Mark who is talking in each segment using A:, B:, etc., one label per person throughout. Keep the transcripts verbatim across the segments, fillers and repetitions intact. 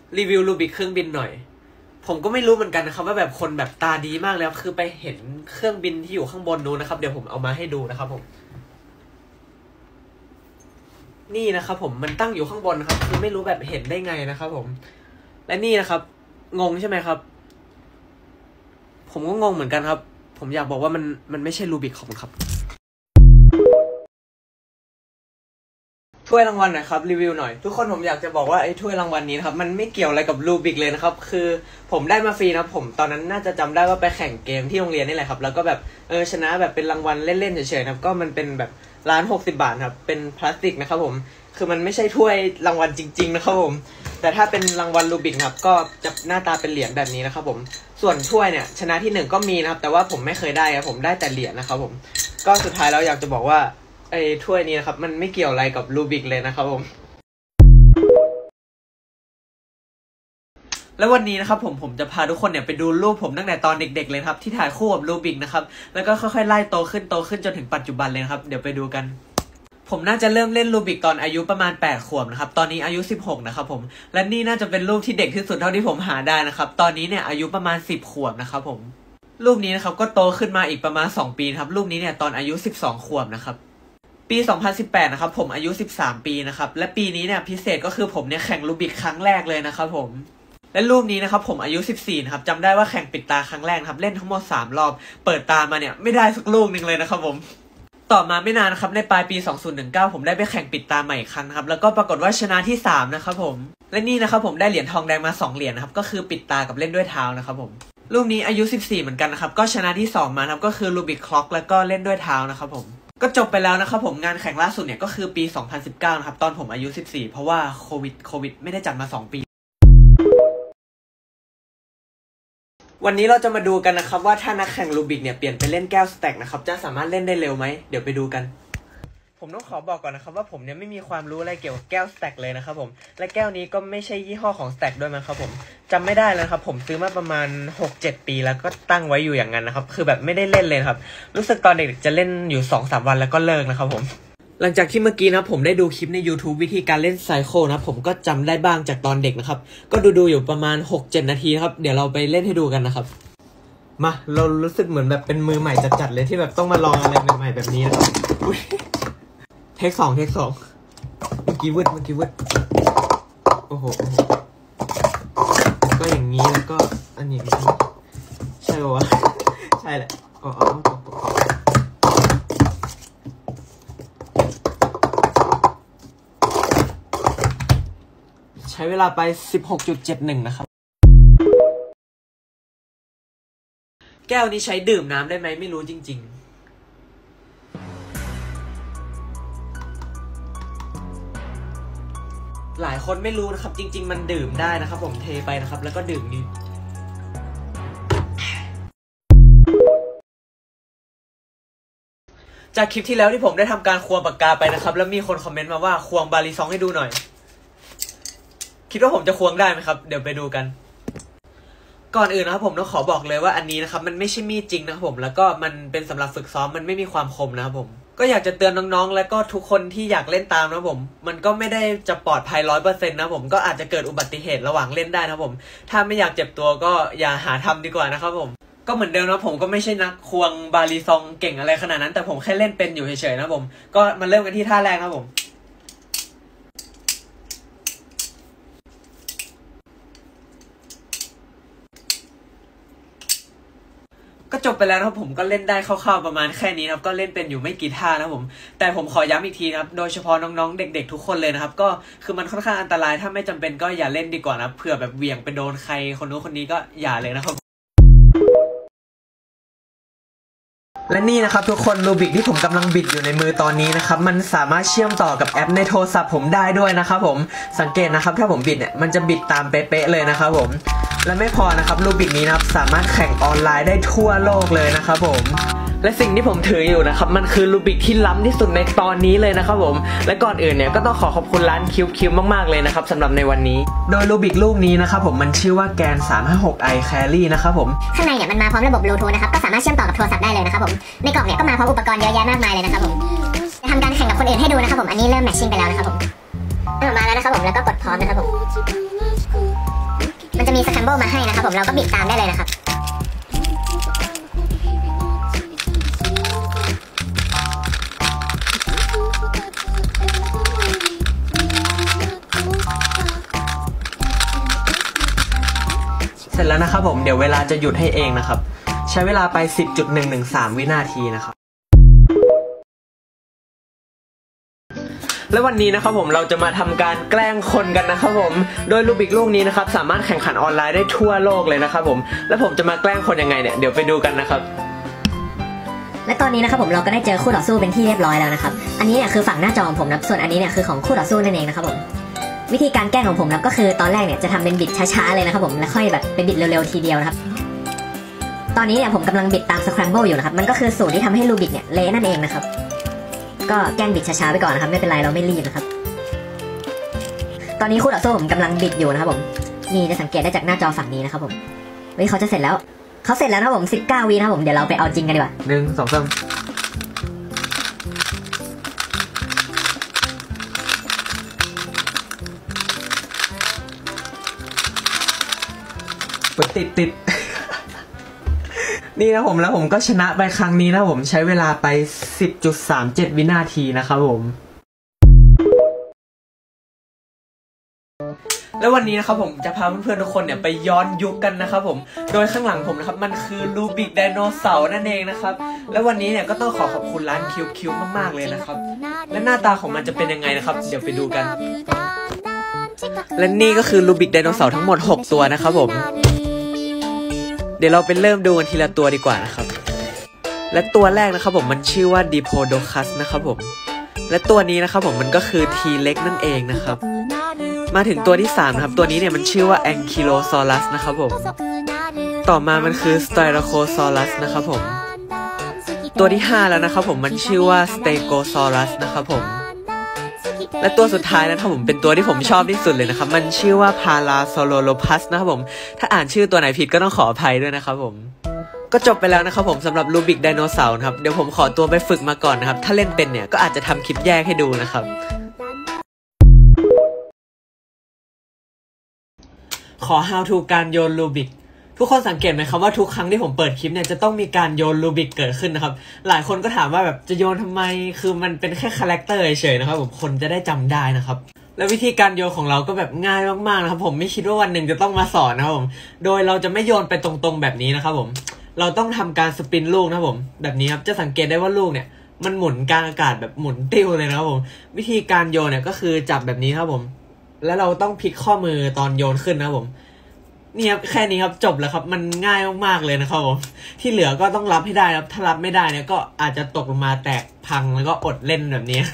A: รีวิวรูบิกเครื่องบินหน่อยผมก็ไม่รู้เหมือนกันนะครับว่าแบบคนแบบตาดีมากเลยครับคือไปเห็นเครื่องบินที่อยู่ข้างบนนู้นนะครับเดี๋ยวผมเอามาให้ดูนะครับผมนี่นะครับผมมันตั้งอยู่ข้างบนครับคือไม่รู้แบบเห็นได้ไงนะครับผมและนี่นะครับงงใช่ไหมครับผมก็งงเหมือนกันครับผมอยากบอกว่ามันมันไม่ใช่รูบิกของครับถ้วยรางวัลหน่อยครับรีวิวหน่อยทุกคนผมอยากจะบอกว่าไอ้ถ้วยรางวัลนี้นะครับมันไม่เกี่ยวอะไรกับรูบิกเลยนะครับคือผมได้มาฟรีนะผมตอนนั้นน่าจะจำได้ว่าไปแข่งเกมที่โรงเรียนนี่แหละครับแล้วก็แบบเออชนะแบบเป็นรางวัลเล่นๆเฉยๆนะครับก็มันเป็นแบบร้านหกสิบบาทครับเป็นพลาสติกนะครับผมคือมันไม่ใช่ถ้วยรางวัลจริงๆนะครับผมแต่ถ้าเป็นรางวัลรูบิกครับก็จะหน้าตาเป็นเหรียญแบบนี้นะครับผมส่วนถ้วยเนี่ยชนะที่หนึ่งก็มีนะครับแต่ว่าผมไม่เคยได้ครับผมได้แต่เหรียญนะครับผมก็สุดท้ายแล้วอยากจะบอกว่าไอ้ถ้วยนี้นะครับมันไม่เกี่ยวอะไรกับรูบิกเลยนะครับผมแล้ววันนี้นะครับผมผมจะพาทุกคนเนี่ยไปดูรูปผมตั้งแต่ตอนเด็กๆเลยครับที่ถ่ายคู่กับรูบิกนะครับแล้วก็ค่อยๆไล่โตขึ้นโตขึ้นจนถึงปัจจุบันเลยครับเดี๋ยวไปดูกันผมน่าจะเริ่มเล่นรูบิกตอนอายุประมาณแปดขวบนะครับตอนนี้อายุสิบหกนะครับผมและนี่น่าจะเป็นรูปที่เด็กที่สุดเท่าที่ผมหาได้นะครับตอนนี้เนี่ยอายุประมาณสิบขวบนะครับผมรูปนี้นะครับก็โตขึ้นมาอีกประมาณสองปีครับรูปนี้เนี่ยตอนอายุสิบสองขวบนะครับปีสองพันสิบแปดนะครับผมอายุสิบสามปีนะครับและปีนี้เนี่ยพิเศษก็คือผมเนี่ยแข่งรูบิกครั้งแรกเลยนะครับผมและรูปนี้นะครับผมอายุสิบสี่นะครับจำได้ว่าแข่งปิดตาครั้งแรกครับเล่นทั้งหมดสามรอบเปิดตามาเนี่ยไม่ได้สักลูกนึงเลยนะครับผมต่อมาไม่นานนะครับในปลายปีสองพันสิบเก้าผมได้ไปแข่งปิดตาใหม่อีกครั้งครับแล้วก็ปรากฏว่าชนะที่สามนะครับผมและนี่นะครับผมได้เหรียญทองแดงมาสองเหรียญนะครับก็คือปิดตากับเล่นด้วยเท้านะครับผมรูปนี้อายุสิบสี่เหมือนกันนะครับก็ชนะที่สองมาครับก็คือรูบิกคล็อกแล้วก็เล่นด้วยเท้านะครับผมก็จบไปแล้วนะครับผมงานแข่งล่าสุดเนี่ยก็คือปีสองพันสิบเก้านะครับตอนผมอายุสิบสี่เพราะว่าโควิดโควิดไม่ได้จัดมาสองปีวันนี้เราจะมาดูกันนะครับว่าถ้านักแข่งรูบิกเนี่ยเปลี่ยนไปเล่นแก้วสแต็กนะครับจะสามารถเล่นได้เร็วไหมเดี๋ยวไปดูกันผมต้องขอบอกก่อนนะครับว่าผมเนี่ยไม่มีความรู้อะไรเกี่ยวกับแก้วสแต็กเลยนะครับผมและแก้วนี้ก็ไม่ใช่ยี่ห้อของสแต็กด้วยมั้งครับผมจำไม่ได้แล้วครับผมซื้อมาประมาณ หกเจ็ด ปีแล้วก็ตั้งไว้อยู่อย่างนั้นนะครับคือแบบไม่ได้เล่นเลยครับรู้สึกตอนเด็กจะเล่นอยู่ สองสาม วันแล้วก็เลิกนะครับผมหลังจากที่เมื่อกี้นะผมได้ดูคลิปใน YouTube วิธีการเล่นไซโคนะผมก็จำได้บ้างจากตอนเด็กนะครับก็ดูดูอยู่ประมาณ หกเจ็ด นาทีครับเดี๋ยวเราไปเล่นให้ดูกันนะครับมาเรารู้สึกเหมือนแบบเป็นมือใหม่จัดๆเลยที่แบบต้องมาลองอะไรใหม่ๆแบบนี้นะครับเทคสองเทคสองเมื่อกี้วืดเมื่อกี้วืดโอ้โหก็อย่างนี้แล้วก็อันนี้ใช่ป่าวะใช่แหละอ๋อใช้เวลาไป สิบหกจุดเจ็ดหนึ่ง นะครับแก้วนี้ใช้ดื่มน้ำได้ไหมไม่รู้จริงๆหลายคนไม่รู้นะครับจริงๆมันดื่มได้นะครับผมเทไปนะครับแล้วก็ดื่มนี่จากคลิปที่แล้วที่ผมได้ทำการควงปากกาไปนะครับแล้วมีคนคอมเมนต์มาว่าควงบาลีซองให้ดูหน่อยคิดว่าผมจะควงได้ไหมครับเดี๋ยวไปดูกันก่อนอื่นนะครับผมต้องขอบอกเลยว่าอันนี้นะครับมันไม่ใช่มีดจริงนะครับผมแล้วก็มันเป็นสำหรับฝึกซ้อมมันไม่มีความคมนะครับผมก็อยากจะเตือนน้องๆและก็ทุกคนที่อยากเล่นตามนะผมมันก็ไม่ได้จะปลอดภัย ร้อยเปอร์เซ็นต์ นะผมก็อาจจะเกิดอุบัติเหตุระหว่างเล่นได้นะผมถ้าไม่อยากเจ็บตัวก็อย่าหาทำดีกว่านะครับผมก็เหมือนเดิมนะผมก็ไม่ใช่นักควงบาลีซองเก่งอะไรขนาดนั้นแต่ผมแค่เล่นเป็นอยู่เฉยๆนะผมก็มาเริ่มกันที่ท่าแรกนะผมก็จบไปแล้วนะครับผมก็เล่นได้คร่าวๆประมาณแค่นี้ครับก็เล่นเป็นอยู่ไม่กี่ท่านะผมแต่ผมขอย้ำอีกทีนะครับโดยเฉพาะน้องๆเด็กๆทุกคนเลยนะครับก็คือมันค่อนข้างอันตรายถ้าไม่จำเป็นก็อย่าเล่นดีกว่านะเผื่อแบบเหวี่ยงไปโดนใครคนนู้นคนนี้ก็อย่าเลยนะครับและนี่นะครับทุกคนรูบิกที่ผมกำลังบิดอยู่ในมือตอนนี้นะครับมันสามารถเชื่อมต่อกับแอปในโทรศัพท์ผมได้ด้วยนะครับผมสังเกตนะครับถ้าผมบิดเนี่ยมันจะบิดตามเป๊ะๆเลยนะครับผมและไม่พอนะครับรูบิกนี้นะครับสามารถแข่งออนไลน์ได้ทั่วโลกเลยนะครับผมและสิ่งที่ผมถืออยู่นะครับมันคือรูบิกที่ล้ำที่สุดในตอนนี้เลยนะครับผมและก่อนอื่นเนี่ยก็ต้องขอขอบคุณร้านคิวคิวมากๆเลยนะครับสำหรับในวันนี้โดยรูบิกลูกนี้นะครับผมมันชื่อว่าแกน สามห้าหก ไอ Carry นะครับผม
B: ข้างในเนี่ยมันมาพร้อมระบบบลูทูธนะครับก็สามารถเชื่อมต่อกับโทรศัพท์ได้เลยนะครับผมในกล่องเนี่ยก็มาพร้อมอุปกรณ์เยอะแยะมากมายเลยนะครับผมจะทำการแข่งกับคนอื่นให้ดูนะครับผมอันนี้เริ่มแมทชิ่งไปแล้วนะครับผมเอามาแล้วนะครับผมแล้วก็กดพร้อมนะครับผมจะมีสแครมเบิลมาให้นะครับผมเราก็บิดตามได้เลยนะครับ
A: เสร็จแล้วนะครับผมเดี๋ยวเวลาจะหยุดให้เองนะครับใช้เวลาไป สิบจุดหนึ่งหนึ่งสาม วินาทีนะครับและวันนี้นะครับผมเราจะมาทำการแกล้งคนกันนะครับผมโดยรูบิกลูกนี้นะครับสามารถแข่งขันออนไลน์ได้ทั่วโลกเลยนะครับผมและผมจะมาแกล้งคนยังไงเนี่ยเดี๋ยวไปดูกันนะครับ
B: และตอนนี้นะครับผมเราก็ได้เจอคู่ต่อสู้เป็นที่เรียบร้อยแล้วนะครับอันนี้เนี่ยคือฝั่งหน้าจอของผมนะส่วนอันนี้เนี่ยคือของคู่ต่อสู้นั่นเองนะครับผมวิธีการแกล้งของผมนะก็คือตอนแรกเนี่ยจะทำเป็นบิดช้าๆเลยนะครับผมแล้วค่อยแบบเป็นบิดเร็วๆทีเดียวนะครับตอนนี้เนี่ยผมกำลังบิดตามสแครมเบิลอยู่นะครับมันก็คือสูตรที่ทำให้รูบิกเนี่ยเละนั่นเองนะครับก็แกล้งบิดช้าๆไปก่อนนะครับไม่เป็นไรเราไม่รีบนะครับตอนนี้คู่ต่อสู้ผมกำลังบิดอยู่นะครับผมนี่จะสังเกตได้จากหน้าจอฝั่งนี้นะครับผมเฮ้ยเขาจะเสร็จแล้วเขาเสร็จแล้วนะครับผมสิบเก้าวินะครับผมเดี๋ยวเราไปเอาจริงกันดีกว่า
A: หนึ่งสองสามติดติด นี่นะผมแล้วผมก็ชนะไปครั้งนี้นะผมใช้เวลาไป สิบจุดสามเจ็ด วินาทีนะครับผมแล้ววันนี้นะครับผมจะพาเพื่อนๆทุกคนเนี่ยไปย้อนยุคกันนะครับผมโดยข้างหลังผมนะครับมันคือรูบิกไดโนเสาร์นั่นเองนะครับและวันนี้เนี่ยก็ต้องขอขอบคุณร้านคิวคิวมากๆเลยนะครับและหน้าตาของมันจะเป็นยังไงนะครับเดี๋ยวไปดูกันและนี่ก็คือรูบิกไดโนเสาร์ทั้งหมดหกตัวนะครับผมเดี๋ยวเราไปเริ่มดูกันทีละตัวดีกว่านะครับและตัวแรกนะครับผมมันชื่อว่าดิโพโดคัสนะครับผมและตัวนี้นะครับผมมันก็คือทีเล็กนั่นเองนะครับมาถึงตัวที่สามนะครับตัวนี้เนี่ยมันชื่อว่าแองคิโลซอรัสนะครับผมต่อมามันคือสไตรโคซอรัสนะครับผมตัวที่ห้าแล้วนะครับผมมันชื่อว่าสเตโกซอรัสนะครับผมและตัวสุดท้ายนะครับผมเป็นตัวที่ผมชอบที่สุดเลยนะครับมันชื่อว่าพาราโซโลโลพัสนะครับผมถ้าอ่านชื่อตัวไหนผิดก็ต้องขออภัยด้วยนะครับผมก็จบไปแล้วนะครับผมสำหรับรูบิกไดโนเสาร์นะครับเดี๋ยวผมขอตัวไปฝึกมาก่อนนะครับถ้าเล่นเป็นเนี่ยก็อาจจะทำคลิปแยกให้ดูนะครับขอ how to การโยนรูบิกทุกคนสังเกตไหมครับว่าทุกครั้งที่ผมเปิดคลิปเนี่ยจะต้องมีการโยนรูบิกเกิดขึ้นนะครับหลายคนก็ถามว่าแบบจะโยนทำไมคือมันเป็นแค่คาแรคเตอร์เฉยๆนะครับผมคนจะได้จำได้นะครับและวิธีการโยนของเราก็แบบง่ายมากๆนะครับผมไม่คิดว่าวันหนึ่งจะต้องมาสอนนะครับผมโดยเราจะไม่โยนไปตรงๆแบบนี้นะครับผมเราต้องทำการสปินลูกนะครับผมแบบนี้ครับจะสังเกตได้ว่าลูกเนี่ยมันหมุนกลางอากาศแบบหมุนติ้วเลยนะครับผมวิธีการโยนเนี่ยก็คือจับแบบนี้ครับผมแล้วเราต้องพลิกข้อมือตอนโยนขึ้นนะครับผมนี่ครับแค่นี้ครับจบแล้วครับมันง่ายมากๆเลยนะครับผมที่เหลือก็ต้องรับให้ได้ครับถ้ารับไม่ได้เนี่ยก็อาจจะตกลงมาแตกพังแล้วก็อดเล่นแบบนี้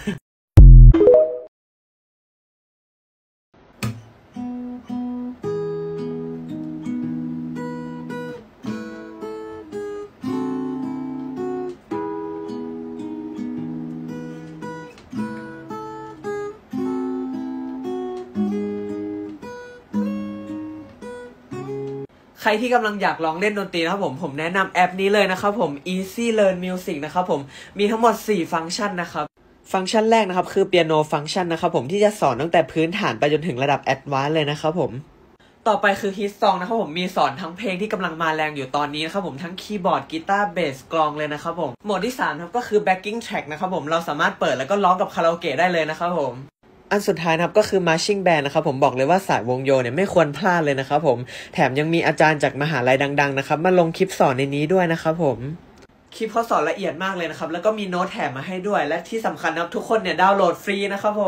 A: ใครที่กำลังอยากลองเล่นดนตรีนะครับผมผมแนะนำแอปนี้เลยนะครับผม Easy Learn Music นะครับผมมีทั้งหมดสี่ฟังก์ชันนะครับฟังก์ชันแรกนะครับคือ Piano Function นะครับผมที่จะสอนตั้งแต่พื้นฐานไปจนถึงระดับ Advanced เลยนะครับผมต่อไปคือ Hit Song นะครับผมมีสอนทั้งเพลงที่กำลังมาแรงอยู่ตอนนี้นะครับผมทั้งคีย์บอร์ดกีตาร์เบสกลองเลยนะครับผมโหมดที่สามครับก็คือ Backing Track นะครับผมเราสามารถเปิดแล้วก็ร้องกับคาราโอเกะได้เลยนะครับผมอันสุดท้ายนะครับก็คือ Marching Band นะครับผมบอกเลยว่าสายวงโยเนี่ยไม่ควรพลาดเลยนะครับผมแถมยังมีอาจารย์จากมหาลัยดังๆนะครับมาลงคลิปสอนในนี้ด้วยนะครับผมคลิปเขาสอนละเอียดมากเลยนะครับแล้วก็มีโน้ตแถมมาให้ด้วยและที่สำคัญนะครับทุกคนเนี่ยดาวน์โหลดฟรีนะครับผม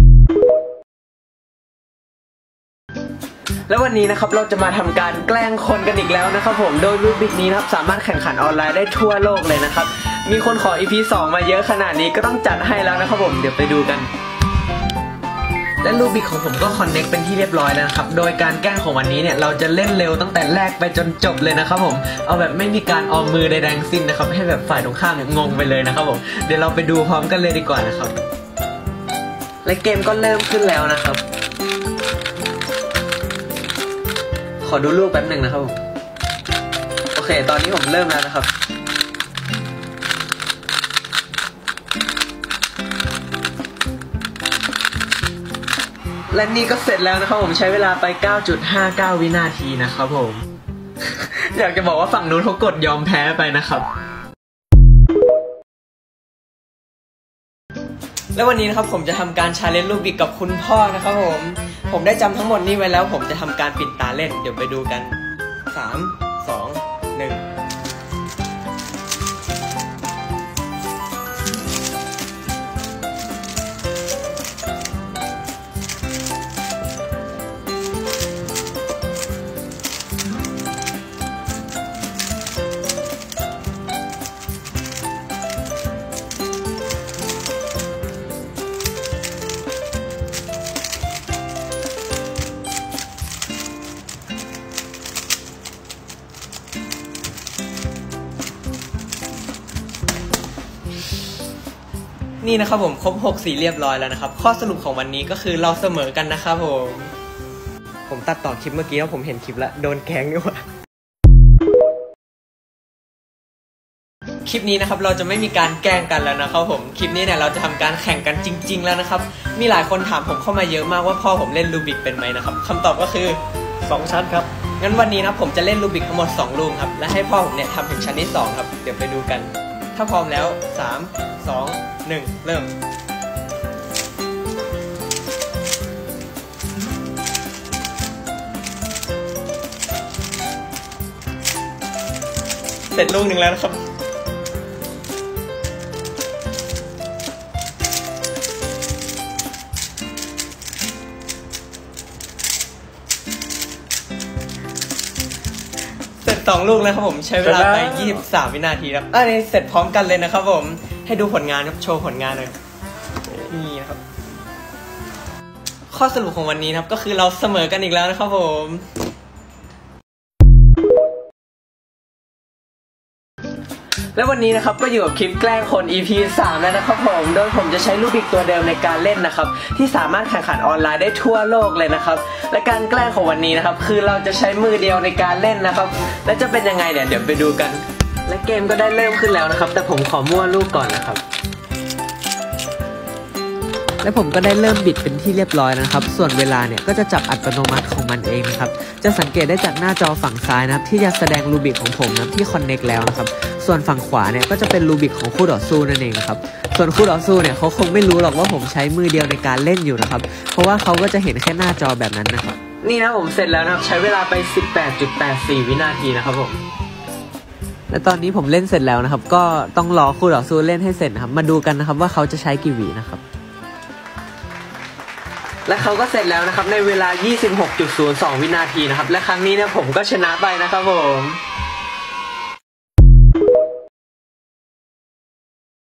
A: แล้ววันนี้นะครับเราจะมาทำการแกล้งคนกันอีกแล้วนะครับผมโดยรูบิกนี้นะครับสามารถแข่งขันออนไลน์ได้ทั่วโลกเลยนะครับมีคนขอ อี พี สองมาเยอะขนาดนี้ก็ต้องจัดให้แล้วนะครับผมเดี๋ยวไปดูกันและรูบิกของผมก็คอนเน็กเป็นที่เรียบร้อยแล้วนะครับโดยการแกล้งของวันนี้เนี่ยเราจะเล่นเร็วตั้งแต่แรกไปจนจบเลยนะครับผมเอาแบบไม่มีการออมมือใดๆทั้งสิ้นนะครับให้แบบฝ่ายตรงข้ามเนี่ยงงไปเลยนะครับผมเดี๋ยวเราไปดูพร้อมกันเลยดีกว่านะครับและเกมก็เริ่มขึ้นแล้วนะครับขอดูรูปแป๊บหนึ่งนะครับผมโอเคตอนนี้ผมเริ่มแล้วนะครับและนี่ก็เสร็จแล้วนะครับผมใช้เวลาไป เก้าจุดห้าเก้า วินาทีนะครับผม อยากจะบอกว่าฝั่งนู้นเขากดยอมแพ้ไปนะครับแล้ววันนี้นะครับผมจะทำการชาเลนจ์รูบิกกับคุณพ่อนะครับผมผมได้จำทั้งหมดนี้ไว้แล้วผมจะทำการปิดตาเล่นเดี๋ยวไปดูกันสาม สอง หนึ่งนี่นะครับผมครบหกสีเรียบร้อยแล้วนะครับข้อสรุปของวันนี้ก็คือเราเสมอกันนะครับผมผมตัดต่อคลิปเมื่อกี้แล้วผมเห็นคลิปแล้วโดนแกล้งด้วยว่ะคลิปนี้นะครับเราจะไม่มีการแกล้งกันแล้วนะครับผมคลิปนี้เนี่ยเราจะทำการแข่งกันจริงๆแล้วนะครับมีหลายคนถามผมเข้ามาเยอะมากว่าพ่อผมเล่นรูบิกเป็นไหมนะครับคำตอบก็คือสองชั้นครับงั้นวันนี้นะผมจะเล่นรูบิกทั้งหมดสองลูกครับและให้พ่อผมเนี่ยทำถึงชั้นที่สองครับเดี๋ยวไปดูกันถ้าพร้อมแล้วสาม สอง หนึ่งเริ่มเสร็จลูกหนึ่งแล้วนะครับเสร็จสองลูกแล้วครับผมใช้เวลาไปยี่สิบสามวินาทีครับอันนี้เสร็จพร้อมกันเลยนะครับผมให้ดูผลงานครับโชว์ผลงานเลยนี่นะครับข้อสรุปของวันนี้นะครับก็คือเราเสมอกันอีกแล้วนะครับผมและวันนี้นะครับก็อยู่กับคลิปแกล้งคน อี พี สามแล้วนะครับผมโดยผมจะใช้รูบิกตัวเดิมในการเล่นนะครับที่สามารถแข่งขันออนไลน์ได้ทั่วโลกเลยนะครับและการแกล้งของวันนี้นะครับคือเราจะใช้มือเดียวในการเล่นนะครับและจะเป็นยังไงเนี่ยเดี๋ยวไปดูกันและเกมก็ได้เริ่มขึ้นแล้วนะครับแต่ผมขอมั่วลูกก่อนนะครับและผมก็ได้เริ่มบิดเป็นที่เรียบร้อยนะครับส่วนเวลาเนี่ยก็จะจับอัตโนมัติของมันเองนะครับจะสังเกตได้จากหน้าจอฝั่งซ้ายนะครับที่จะแสดงรูบิกของผมนะที่คอนเนคแล้วนะครับส่วนฝั่งขวาเนี่ยก็จะเป็นรูบิกของคู่ต่อสู้นั่นเองครับส่วนคู่ต่อสู้เนี่ยเขาคงไม่รู้หรอกว่าผมใช้มือเดียวในการเล่นอยู่นะครับเพราะว่าเขาก็จะเห็นแค่หน้าจอแบบนั้นนะครับนี่นะผมเสร็จแล้วนะครับใช้เวลาไป สิบแปดจุดแปดสี่ วินาทีนะครับผมและตอนนี้ผมเล่นเสร็จแล้วนะครับก็ต้องรอคู่ต่อสู้เล่นให้เสร็จนะครับมาดูกันนะครับว่าเขาจะใช้กี่วินะครับและเขาก็เสร็จแล้วนะครับในเวลา ยี่สิบหกจุดศูนย์สอง วินาทีนะครับและครั้งนี้เนี่ยผมก็ชนะไปนะครับผม